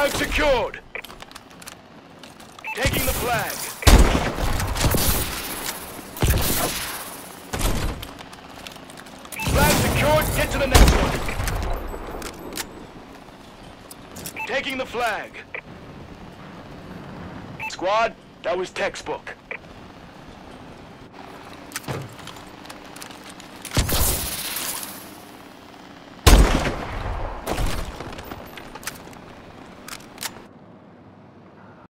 Round secured. Taking the flag. Flag secured. Get to the next one. Taking the flag. Squad, that was textbook.